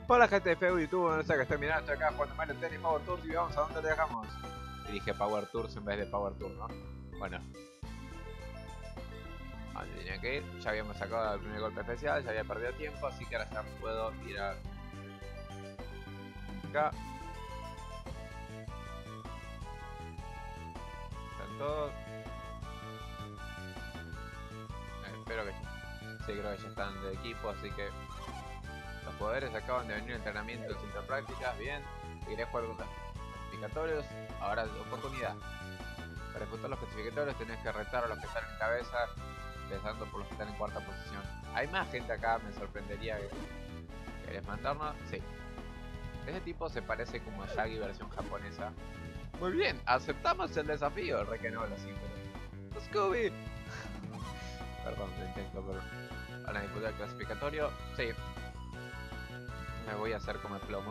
Hola gente de Facebook, YouTube, no sé qué estoy mirando, estoy acá jugando Mario Tennis Power Tours y vamos a dónde le dejamos. Y dije Power Tours en vez de Power Tour, ¿no? Bueno. A donde tenía que ir, ya habíamos sacado el primer golpe especial, ya había perdido tiempo, así que ahora ya puedo ir a... acá. Están todos. Espero que... sí, creo que ya están de equipo, así que... los poderes acaban de venir entrenamiento del centro de prácticas, bien. Si querés jugar con los clasificatorios, ahora es oportunidad. Para disputar los clasificatorios tenés que retar a los que están en cabeza, empezando por los que están en cuarta posición. Hay más gente acá, me sorprendería que... ¿querés mandarnos? Sí. Ese tipo se parece como a Shaggy versión japonesa. Muy bien, aceptamos el desafío. Re que no, lo siento. Scooby. Perdón, lo intento, pero... para disputar el clasificatorio, sí. Me voy a hacer como el plomo.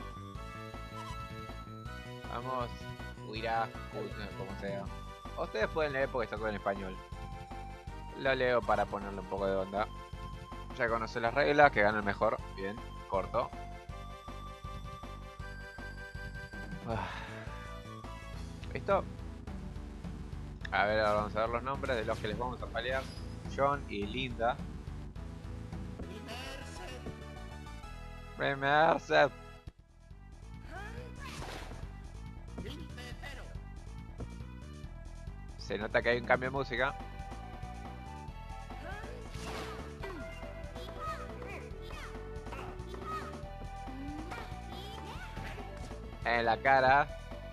Vamos, huirá, como sea. Ustedes pueden leer porque está todo en español. Lo leo para ponerle un poco de onda. Ya conoce las reglas, que gana el mejor. Bien, corto. ¿Listo? A ver, ahora vamos a ver los nombres de los que les vamos a pelear. John y Linda. Merced. Se nota que hay un cambio de música. En la cara.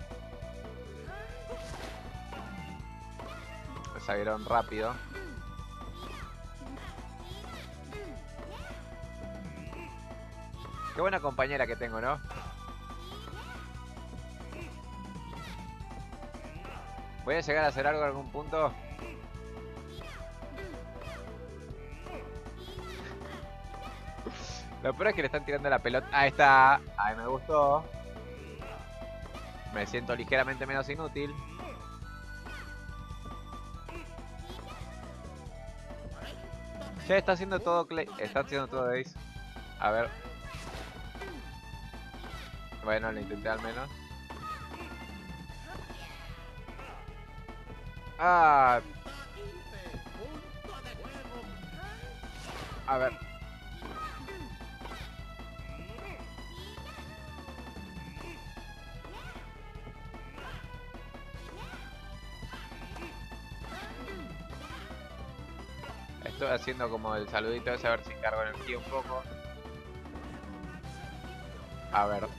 Salieron rápido. Qué buena compañera que tengo, ¿no? ¿Voy a llegar a hacer algo en algún punto? Lo peor es que le están tirando la pelota. Ahí está. Ahí me gustó. Me siento ligeramente menos inútil. Che, está haciendo todo Clay. Está haciendo todo Ace. A ver. Bueno, lo intenté al menos. Ah. A ver. Estoy haciendo como el saludito ese, a ver si cargo energía un poco. A ver.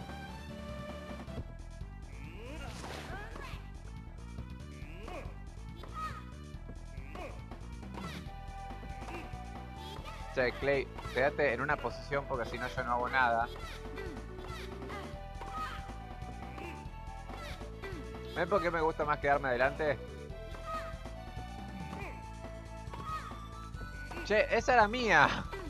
Che, Clay, quédate en una posición porque si no yo no hago nada. ¿Ven por qué me gusta más quedarme adelante? Che, esa era mía.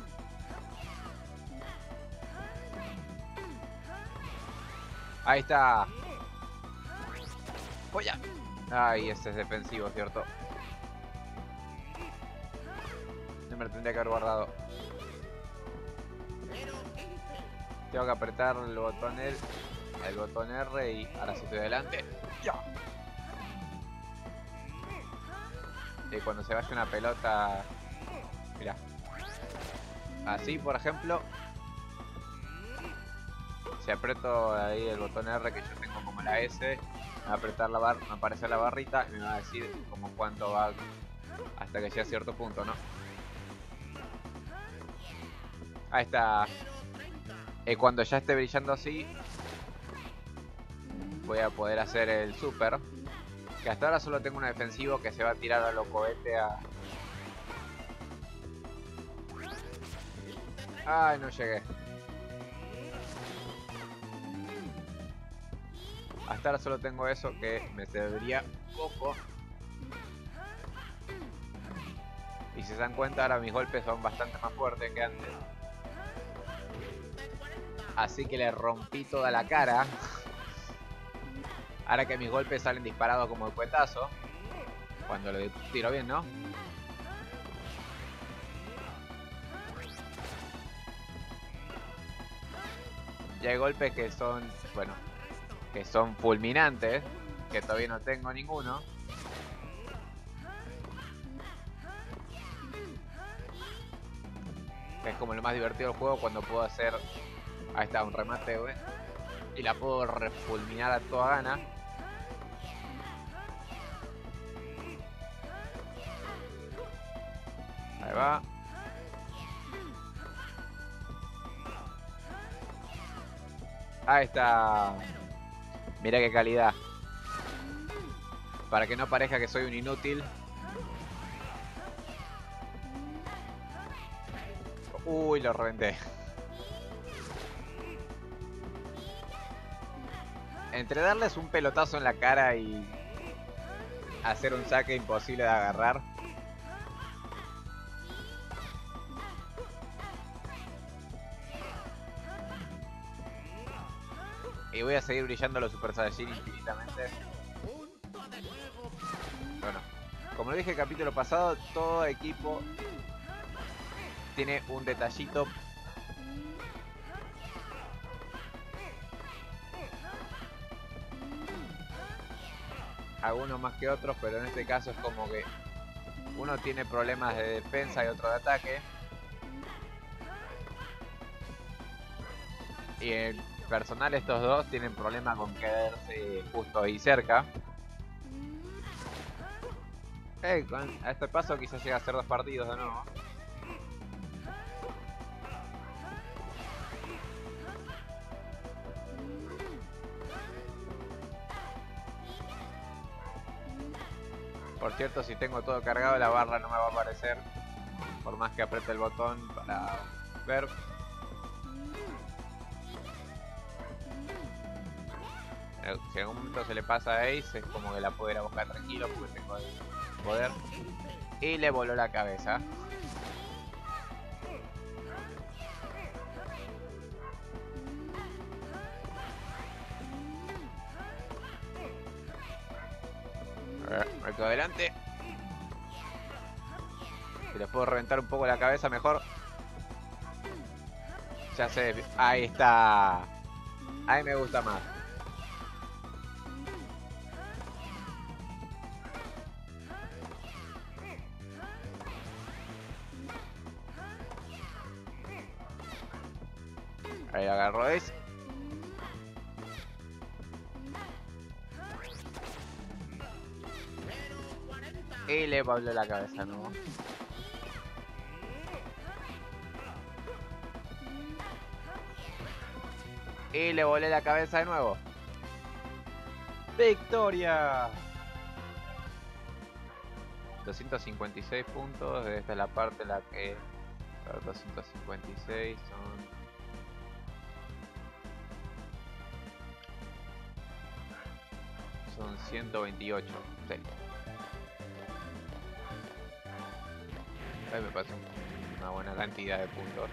Ahí está. ¡Polla! Ay, ese es defensivo, ¿cierto? No me lo tendría que haber guardado. Tengo que apretar el botón R y ahora sí estoy adelante. ¡Ya! Y cuando se vaya una pelota... mirá. Así, por ejemplo. Si aprieto ahí el botón R, que yo tengo como la S, me va a apretar la barra, me va a aparecer la barrita y me va a decir como cuánto va hasta que llegue a cierto punto, ¿no? Ahí está. Cuando ya esté brillando así, voy a poder hacer el super. Que hasta ahora solo tengo un defensivo que se va a tirar a lo cohete a... ay, no llegué. Hasta ahora solo tengo eso que me serviría poco. Y si se dan cuenta, ahora mis golpes son bastante más fuertes que antes. Así que le rompí toda la cara. Ahora que mis golpes salen disparados como el cuetazo. Cuando lo tiro bien, ¿no? Y hay golpes que son, bueno, que son fulminantes, que todavía no tengo ninguno. Es como lo más divertido del juego cuando puedo hacer, ahí está, un remate, güey, y la puedo refulminar a toda gana. Ahí va. Ahí está. Mira qué calidad. Para que no parezca que soy un inútil. Uy, lo reventé. Entre darles un pelotazo en la cara y hacer un saque imposible de agarrar. Y voy a seguir brillando los Super Saiyajin infinitamente. Bueno, como lo dije el capítulo pasado, todo equipo tiene un detallito. Algunos más que otros, pero en este caso es como que uno tiene problemas de defensa y otro de ataque. Y en personal estos dos tienen problemas con quedarse justo ahí cerca. A este paso quizás llegue a ser 2 partidos de nuevo. Por cierto, si tengo todo cargado, la barra no me va a aparecer. Por más que apriete el botón para ver. Si en algún momento se le pasa a Ace, es como que la puedo ir a buscar tranquilo porque tengo el poder. Y le voló la cabeza. Me quedo adelante. Si les puedo reventar un poco la cabeza mejor. Ya sé, ahí está. Ahí me gusta más. Ahí agarro ese. Y le voló la cabeza, ¿no? Y le volé la cabeza de nuevo. ¡Victoria! 256 puntos. Esta es la parte en la que... 256 son 128. Sí. Ahí me parece una buena cantidad de puntos.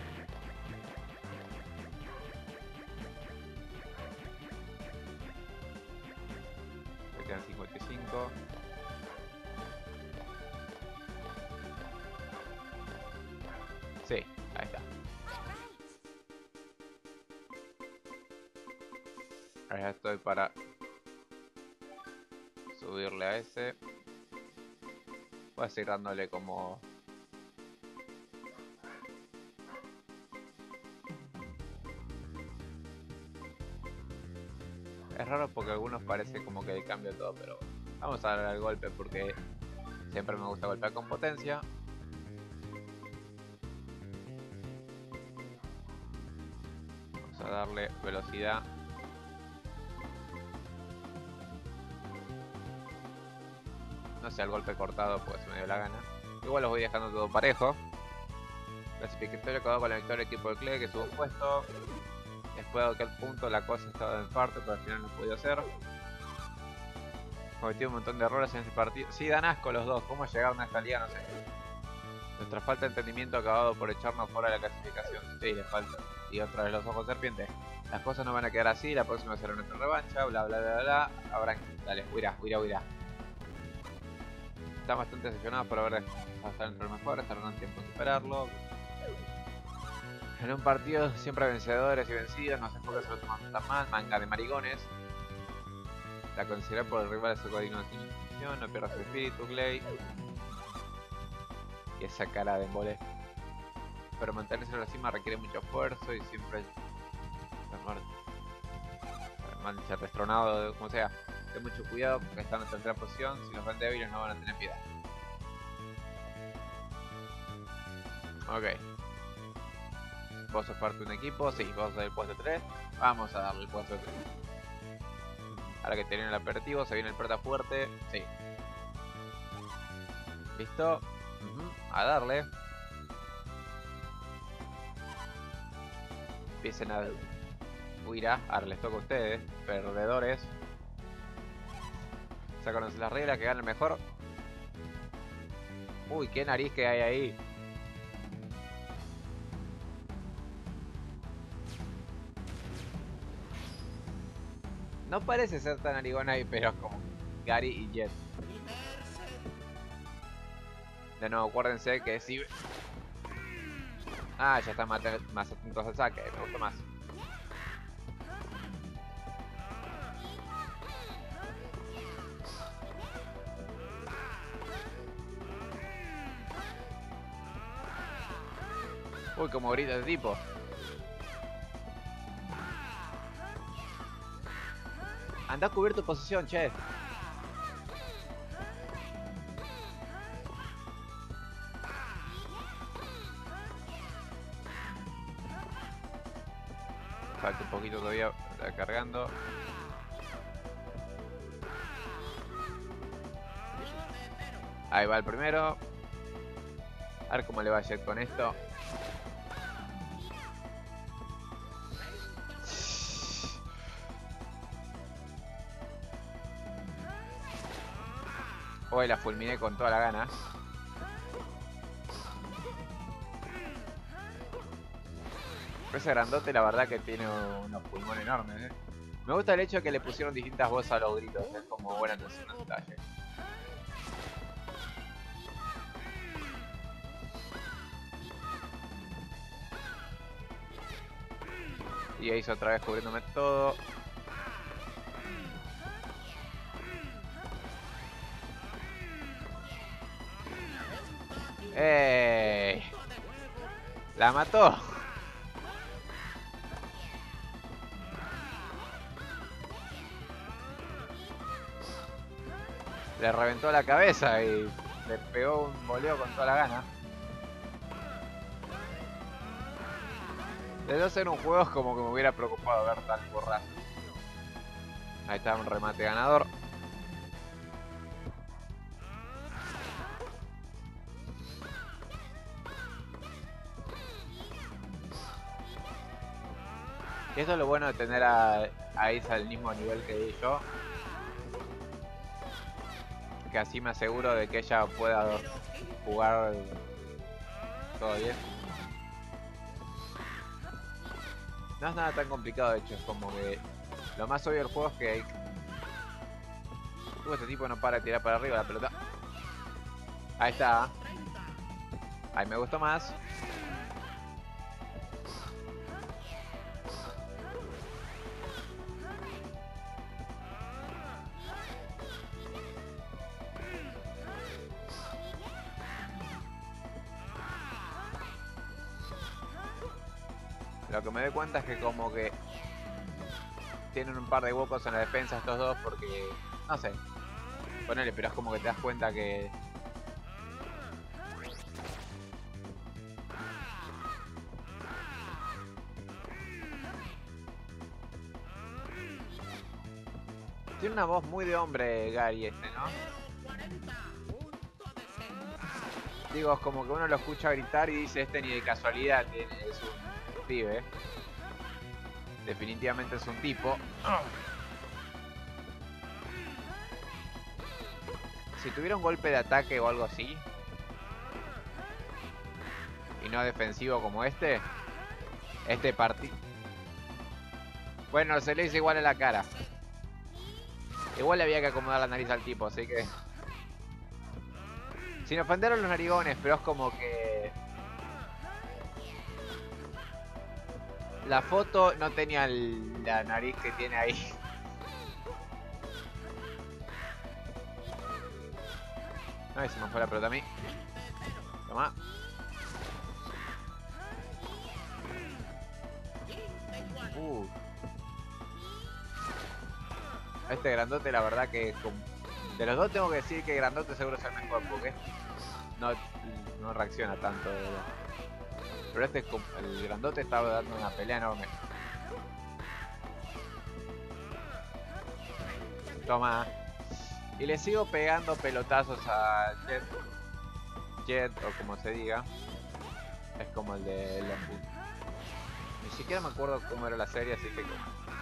Me quedan 55. Sí, ahí está. Ahí estoy para subirle a ese. Voy a seguir dándole como... Es raro porque a algunos parece como que cambia todo, pero vamos a darle al golpe porque siempre me gusta golpear con potencia. Vamos a darle velocidad. No sé, el golpe cortado pues me dio la gana. Igual los voy dejando todo parejo. Clasificatorio acabado con la victoria del equipo de Clay, que subo un puesto. Después de aquel punto la cosa estaba en parte, pero al final no pude hacer. Cometí un montón de errores en este partido. Sí, dan asco los dos. ¿Cómo llegaron a esta liga? No sé. Nuestra falta de entendimiento ha acabado por echarnos fuera de la clasificación. Sí, les falta. Y otra vez los ojos serpientes. Las cosas no van a quedar así. La próxima será nuestra revancha. Bla, bla, bla, bla. Habrán... Dale, huirá. Están bastante decepcionados por haber pasado entre los mejores. Tardarán tiempo en superarlo. En un partido siempre hay vencedores y vencidos, no se enfoca se lo toman tan mal, manga de maricones. La considerar por el rival es su código sin intención, no pierdas el espíritu, Clay. Y esa cara de embole. Pero mantenerse en la cima requiere mucho esfuerzo y siempre ser destronado, como sea. Ten mucho cuidado porque están en tercera posición, si los ven débiles no van a tener piedad. Ok. ¿Vos sos parte de un equipo? Sí, vos sos el puesto 3. Vamos a darle el puesto 3. Ahora que tienen el aperitivo, se viene el prota fuerte. Sí. ¿Listo? A darle. Empiecen a huir. Ahora les toca a ustedes, perdedores. Sácanos las reglas, que gane el mejor. Uy, qué nariz que hay ahí. No parece ser tan narigón ahí, pero como Gary y Jet. De nuevo, acuérdense que si... Ah, ya están más atentos al saque, me gusta más. Uy, como grita de tipo. Anda a cubrir tu posición, che. Falta un poquito todavía, está cargando. Ahí va el primero. A ver cómo le va a Jet con esto. Hoy la fulminé con toda la gana. Ese grandote la verdad que tiene unos pulmones enormes, ¿eh? Me gusta el hecho de que le pusieron distintas voces a los gritos. Es como buena atención al detalle. Y Ace otra vez cubriéndome todo. ¡Ey! ¡La mató! Le reventó la cabeza y le pegó un voleo con toda la gana. De no ser un juego es como que me hubiera preocupado ver tal borrazo. Ahí está un remate ganador. Y eso es lo bueno de tener a Ace al mismo nivel que yo. Que así me aseguro de que ella pueda jugar todo bien. No es nada tan complicado, de hecho, es como que lo más obvio del juego es que este tipo no para de tirar para arriba la pelota. Ahí está. Ahí me gustó más. Lo que me doy cuenta es que como que tienen un par de huecos en la defensa estos dos porque... No sé. Ponele, pero es como que te das cuenta que... Tiene una voz muy de hombre Gary este, ¿no? Digo, es como que uno lo escucha gritar y dice, este ni de casualidad es un pibe. Definitivamente es un tipo. Si tuviera un golpe de ataque o algo así, y no defensivo como este partido... Bueno, se le hizo igual en la cara. Igual le había que acomodar la nariz al tipo, así que... Sin ofender a los narigones, pero es como que... La foto no tenía la nariz que tiene ahí. Ay, se me fue la pelota a mí. Toma. Este grandote, la verdad que de los dos tengo que decir que grandote seguro es el mejor porque no reacciona tanto. Pero este, el grandote estaba dando una pelea enorme. Toma. Y le sigo pegando pelotazos a Jet. Jet, o como se diga. Es como el de los... Ni siquiera me acuerdo cómo era la serie, así que...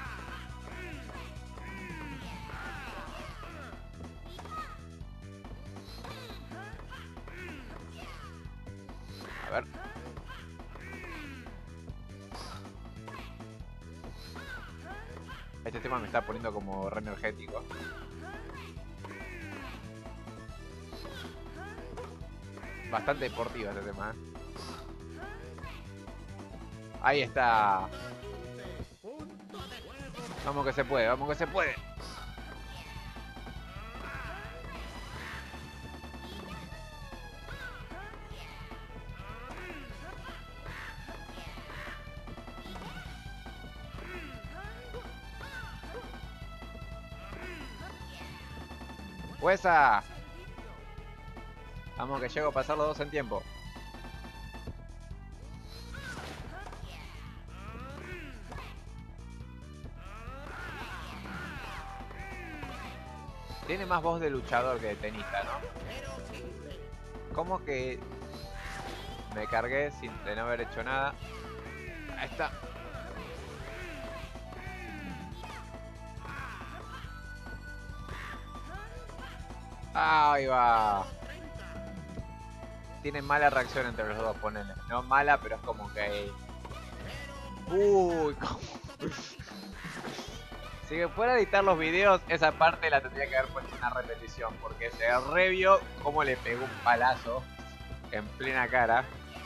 A ver. Este tema me está poniendo como re energético. Bastante deportivo este tema, Ahí está. Vamos que se puede, vamos que se puede. ¡Huesa! Vamos que llego a pasar los dos en tiempo. Tiene más voz de luchador que de tenista, ¿no? ¿Cómo que me cargué de no haber hecho nada? Ahí está. Ahí va. Tienen mala reacción entre los dos, ponele. No mala, pero es como que... Uy, ¿cómo? Si me fuera a editar los videos, esa parte la tendría que haber puesto una repetición. Porque se revio cómo le pegó un palazo en plena cara.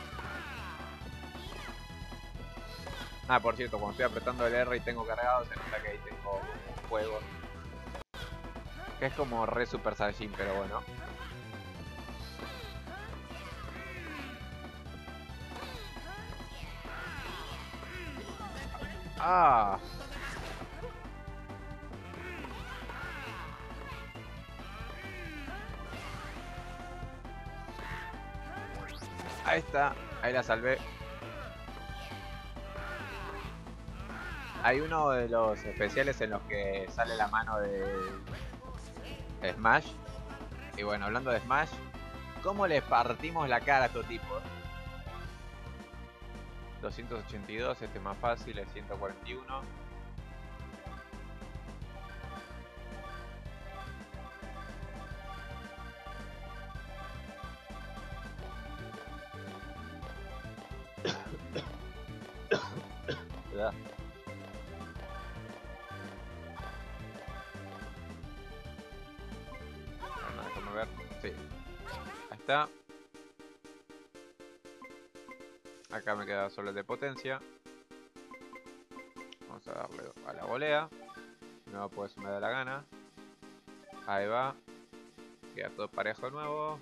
Ah, por cierto, cuando estoy apretando el R y tengo cargado, se nota que ahí tengo un fuego. Que es como re Super Saiyajin, pero bueno. Ah. Ahí está, ahí la salvé. Hay uno de los especiales en los que sale la mano de Smash. Y bueno, hablando de Smash, ¿cómo le partimos la cara a estos tipos? 282, este es más fácil, es 141. ¿Verdad? Bueno, déjame ver. Sí. Ahí está. Acá me queda solo el de potencia. Vamos a darle a la volea. No pues me da la gana. Ahí va. Queda todo parejo de nuevo.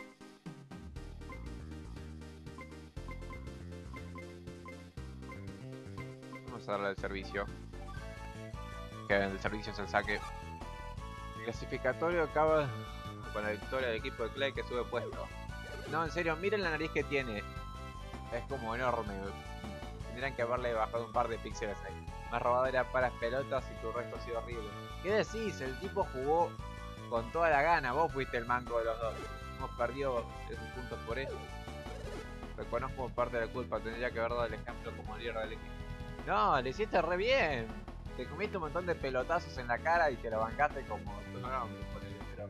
Vamos a darle el servicio. Que el servicio es el saque. El clasificatorio acaba con la victoria del equipo de Clay que sube puesto. No, en serio, miren la nariz que tiene. Es como enorme. Tendrían que haberle bajado un par de píxeles ahí. Más robadera para las pelotas y tu resto ha sido horrible. ¿Qué decís? El tipo jugó con toda la gana. Vos fuiste el manco de los dos. Hemos perdido esos puntos por eso. Reconozco parte de la culpa. Tendría que haber dado el ejemplo como líder del equipo. No, le hiciste re bien. Te comiste un montón de pelotazos en la cara y te lo bancaste como tu nombre, pero...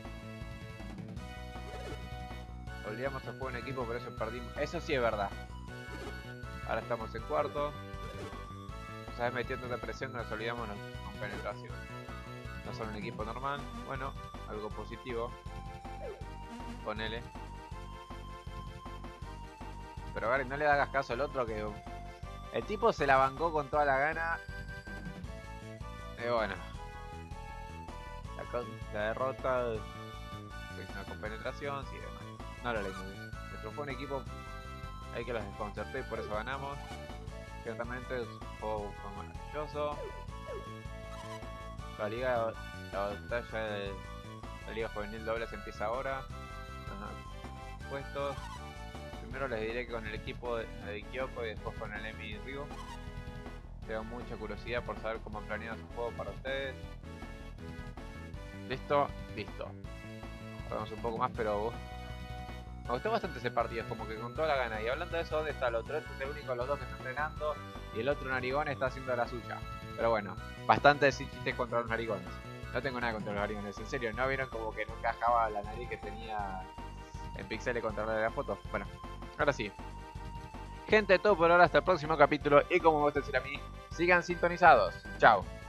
Olvidamos el juego en equipo, por eso perdimos. Eso sí es verdad. Ahora estamos en cuarto. O sea, metiendo de presión, nos olvidamos con penetración. No son un equipo normal. Bueno, algo positivo. Ponele. Pero Gary, no le hagas caso al otro que El tipo se la bancó con toda la gana. Y bueno. La derrota es una compenetración, sí, demás. No lo leí muy bien. Nuestro fue un equipo hay que los desconcertó y por eso ganamos. Ciertamente el juego fue maravilloso. La liga, la batalla de la liga juvenil dobles empieza ahora. Ajá. Puestos. Primero les diré que con el equipo de Kyoko y después con el Emi Ryu. Tengo mucha curiosidad por saber cómo han planeado su juego para ustedes. ¿Listo? Listo. Jugamos un poco más, pero me gustó bastante ese partido, como que con toda la gana. Y hablando de eso, ¿dónde está el otro? Este es el único de los dos que está entrenando. Y el otro narigón está haciendo la suya. Pero bueno, bastante decir chistes contra los narigones. No tengo nada contra los narigones, en serio. ¿No vieron como que no encajaba la nariz que tenía en pixeles contra la de la foto? Bueno, ahora sí. Gente, todo por ahora, hasta el próximo capítulo. Y como me gusta decir a mí, sigan sintonizados. Chao.